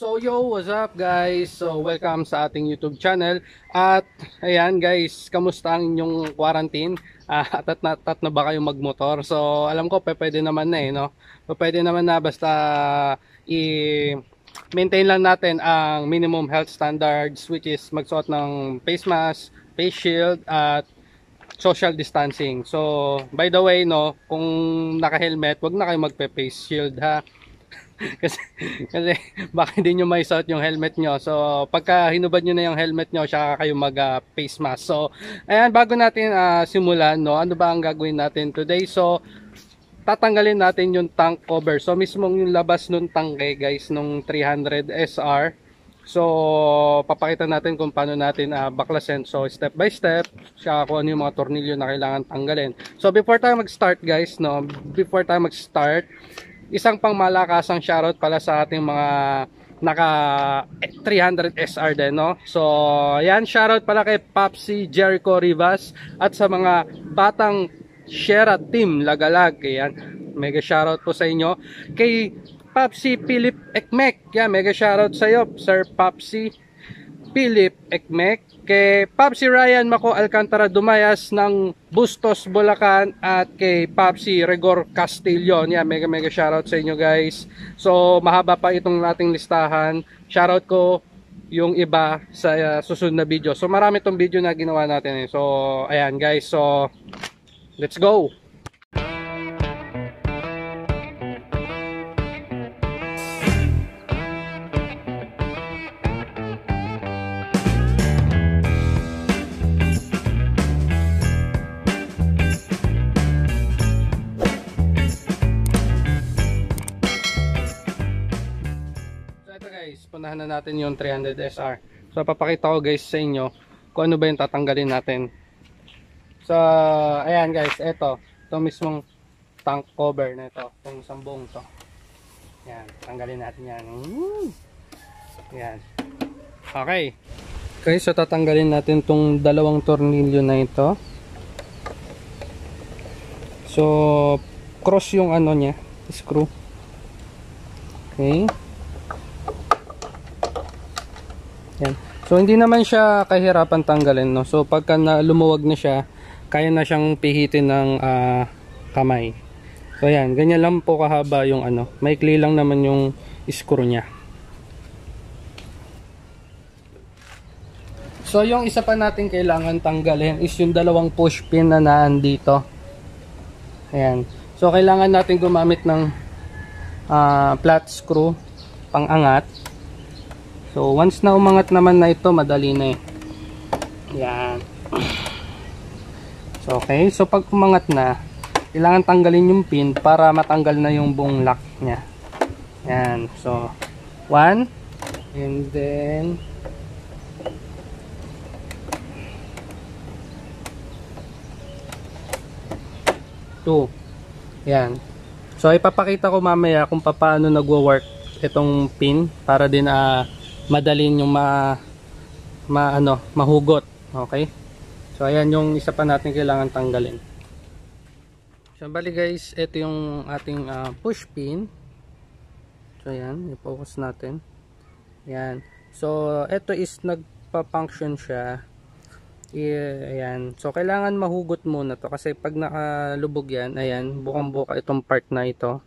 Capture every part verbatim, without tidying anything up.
So yo, what's up guys? So welcome sa ating YouTube channel. At ayan guys, kamusta ang inyong quarantine? Uh, atat na atat na ba kayo magmotor? So alam ko pwede naman na eh, no? Pwede naman na basta i-maintain lang natin ang minimum health standards, which is magsuot ng face mask, face shield at social distancing. So by the way, no, kung naka-helmet, wag na kayo magpe-face shield ha. kasi, kasi baka hindi nyo may suot yung helmet nyo. So pagka hinubad nyo na yung helmet nyo, saka kayo mag uh, face mask. So ayan, bago natin uh, simulan, no, ano ba ang gagawin natin today? So tatanggalin natin yung tank cover. So mismong yung labas nung tangke guys, nung three hundred S R. So papakita natin kung paano natin uh, baklasin. So step by step, saka kung ano yung mga tornilyo na kailangan tanggalin. So before tayo mag-start guys, no, before tayo mag-start, isang pang malakasang shoutout pala sa ating mga naka three hundred S R din, no? So yan, shoutout pala kay Popsi Jericho Rivas at sa mga batang Shera Team Lagalag. Yan, mega shoutout po sa inyo. Kay Popsi Philip Ekmek, yan, mega shoutout sa iyo Sir Popsi Philip Ekmek. Kay Popsi Ryan Mako Alcantara Dumayas ng Bustos, Bulacan, at kay Popsi Regor Castillo. Yan, mega mega shoutout sa inyo guys. So mahaba pa itong ating listahan. Shoutout ko yung iba sa uh, susunod na video. So marami itong video na ginawa natin eh. So ayan guys, so let's go. Punahan na natin yung three hundred S R. So papakita ko guys sa inyo kung ano ba yung tatanggalin natin. So ayan guys, eto, ito mismong tank cover na ito, itong sambong to. Yan, tanggalin natin yan. Yan. Okay. Okay, so tatanggalin natin itong dalawang tornilyo na ito. So cross yung ano niya, screw. Okay. Yan. So hindi naman siya kahirapan tanggalin, no. So pagka na lumuwag na siya, kaya na siyang pihitin ng uh, kamay. So yan, ganyan lang po kahaba yung ano. Maikli lang naman yung screw niya. So yung isa pa natin kailangan tanggalin is yung dalawang push pin na naandito. Ayan. So kailangan natin gumamit ng uh, flat screw pang-angat. So once na umangat naman na ito, madali na eh. Yan. So okay, so pag umangat na, kailangan tanggalin yung pin para matanggal na yung buong lock niya. Yan. So one, and then two. Yan. So ipapakita ko mamaya kung paano nagwo-work itong pin para din uh, madalin yung ma, ma ano, mahugot. Okay? So ayan yung isa pa natin kailangan tanggalin. So bali guys, ito yung ating uh, push pin. So ayan, i-focus natin. Ayan. So ito is nagpa-function siya. I, ayan. So kailangan mahugot muna to kasi pag nakalubog yan, ayan, bukang-buka itong part na ito.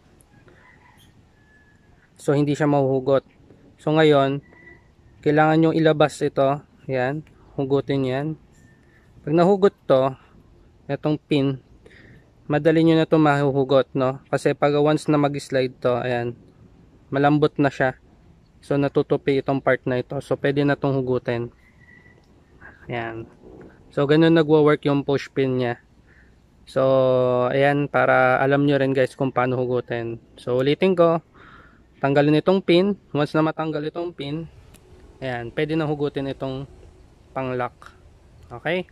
So hindi siya mahuhugot. So ngayon, kailangan nyo ilabas ito. Ayan, hugutin yan. Pag nahugot to, itong pin, madali nyo na ito mahuhugot, no? Kasi pag once na mag-slide to, ayan, malambot na siya. So natutupi itong part na ito. So pwede na itong hugutin. Ayan. So ganun nagwo-work yung push pin niya. So ayan, para alam nyo rin guys kung paano hugutin. So ulitin ko. Tanggalin itong pin. Once na matanggal itong pin, ayan, pwede na hugutin itong pang-lock. Okay?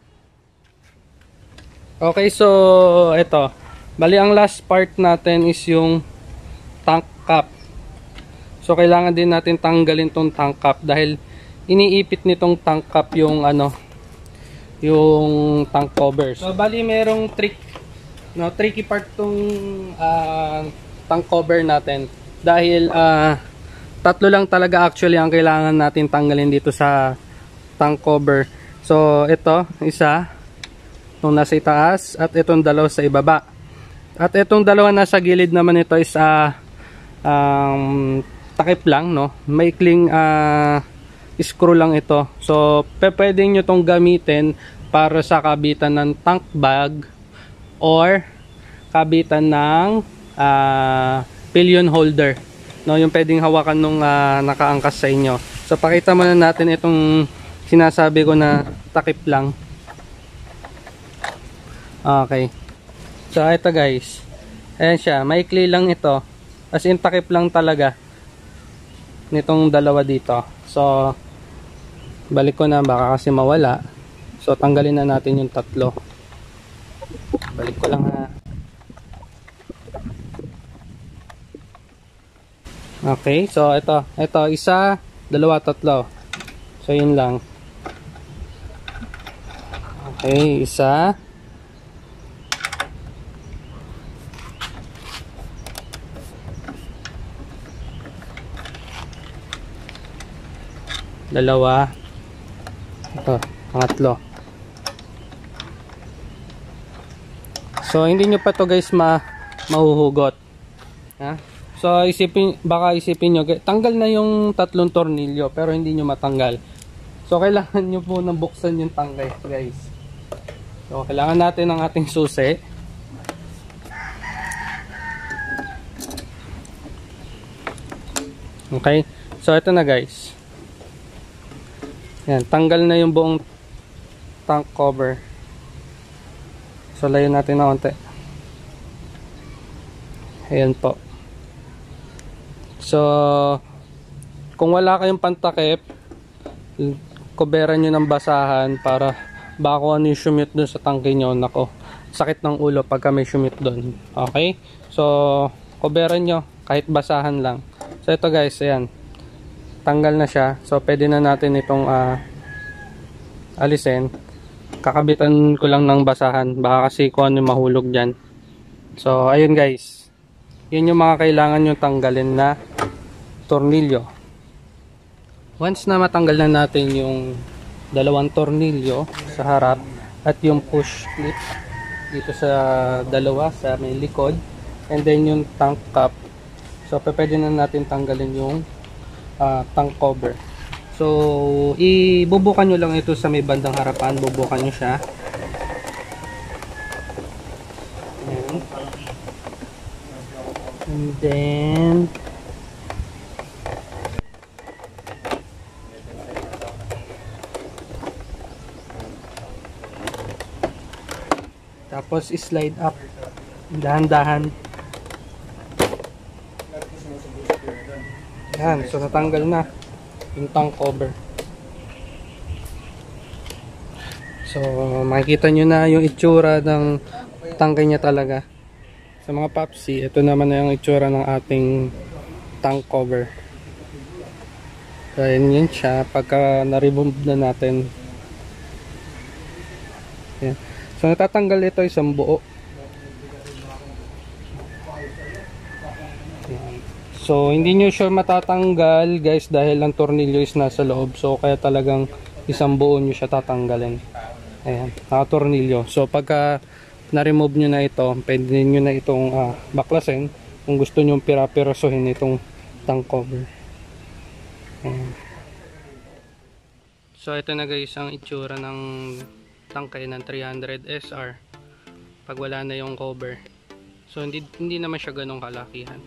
Okay, so ito. Bali, ang last part natin is yung tank cap. So kailangan din natin tanggalin itong tank cap dahil iniipit nitong tank cap yung ano, yung tank covers. So bali, merong trick, no, tricky part tong uh, tank cover natin. Dahil uh, tatlo lang talaga actually ang kailangan natin tanggalin dito sa tank cover. So ito, isa itong nasa itaas at itong dalawa sa ibaba. At itong dalawa nasa gilid naman, ito is uh, um, takip lang, no? Maikling uh, screw lang ito. So pwede nyo itong gamitin para sa kabitan ng tank bag or kabitan ng uh, pillion holder, no? Yung pwedeng hawakan nung uh, nakaangkas sa inyo. So pakita muna natin itong sinasabi ko na takip lang. Okay, so ito guys, ayan siya, maikli lang ito, as in takip lang talaga nitong dalawa dito. So balik ko na, baka kasi mawala. So tanggalin na natin yung tatlo. Balik ko lang ha. Okay, so ito, ito isa, dalawa, tatlo. So yun lang. Okay, isa, dalawa, ito, pangatlo. So hindi nyo pa to guys ma mahuhugot, ha? So isipin, baka isipin nyo tanggal na yung tatlong tornilyo pero hindi nyo matanggal. So kailangan nyo po nang buksan yung tangkay guys. So kailangan natin ng ating susi. Okay, so ito na guys. Yan, tanggal na yung buong tank cover. So layo natin na konti. Ayan po. So kung wala kayong pantakip, koberan nyo ng basahan para baka kung ano yung sumute dun sa tangke nyo, nako, sakit ng ulo pagka may sumute dun. Okay, so koberan nyo kahit basahan lang. So ito guys, ayan, tanggal na siya. So pwede na natin itong uh, alisin. Kakabitan ko lang ng basahan, baka kasi kung ano mahulog dyan. So ayun guys, yun yung mga kailangan nyo tanggalin na tornilyo. Once na matanggal na natin yung dalawang tornilyo sa harap at yung push clip dito sa dalawa sa may likod, and then yung tank cap, so pwede na natin tanggalin yung uh, tank cover. So ibubukan nyo lang ito sa may bandang harapan, bubukan nyo siya. Ayan. And then tapos slide up dahan-dahan. Yan, so natanggal na yung tank cover. So makikita nyo na yung itsura ng tangke niya talaga. Sa mga papsi, ito naman na yung itsura ng ating tank cover. So yan yun siya pagka na-remove na natin. Yan. So natatanggal ito isang buo. So hindi nyo sure matatanggal guys dahil ang tornilyo is nasa loob. So kaya talagang isang buo nyo siya tatanggalin. Ayan, naka-tornilyo. So pagka na-remove nyo na ito, pwede nyo na itong uh, baklasin kung gusto nyo pira-pirasohin itong tank cover. Ayan. So ito na guys ang itsura ng tangkay ng three hundred S R pag wala na yung cover. So hindi, hindi naman siya ganong kalakihan.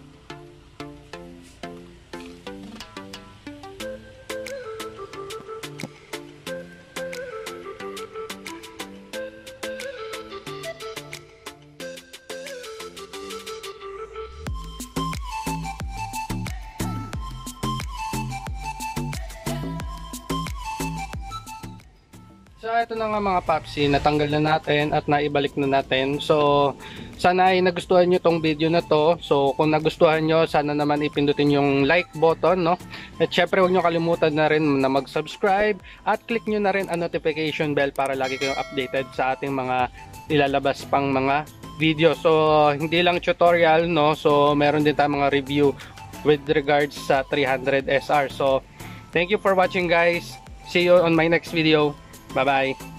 So ito na nga mga papsi, natanggal na natin at naibalik na natin. So sana ay nagustuhan nyo tong video na to. So kung nagustuhan nyo, sana naman ipindutin yung like button, no? At syempre huwag nyo kalimutan na rin na mag-subscribe at click nyo na rin ang notification bell para lagi kayong updated sa ating mga ilalabas pang mga video. So hindi lang tutorial, no? So meron din tayong mga review with regards sa three hundred S R. So, thank you for watching guys. See you on my next video. Bye-bye.